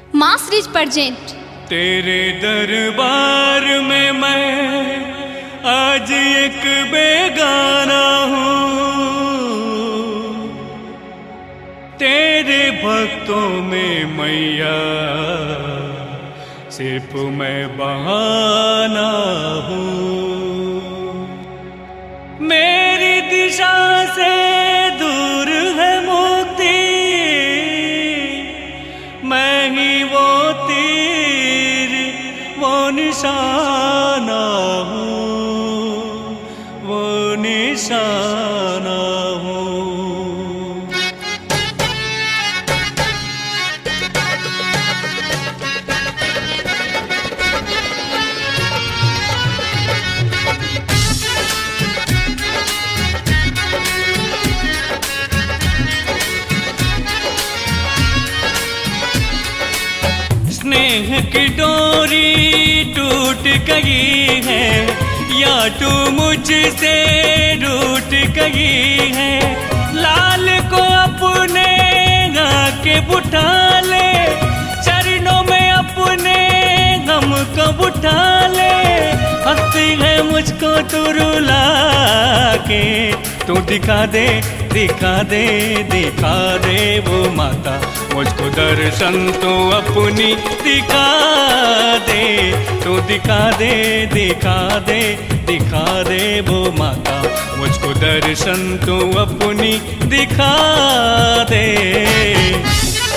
माँ series present. तेरे दरबार में मैं आज एक बेगाना हूँ, तेरे भक्तों में मैया सिर्फ मैं बहाना हूँ। मेरी दिशा से दूर है मुक्ति, मैं ही वो तीर वो निशाना हूँ, वो निशाना हूँ। स्नेह की डोरी टूट गई है, या तू मुझसे रूठ गई है। लाल को अपने आके बुठा ले, चरणों में अपने गम को बुठा ले। हंसती है मुझको तू रुला के, तू दिखा दे दिखा दे दिखा दे वो माता, मुझको दर्शन तो अपनी दिखा दे। तू दिखा दे दिखा दे दिखा दे वो माता, मुझको दर्शन तो अपनी दिखा दे।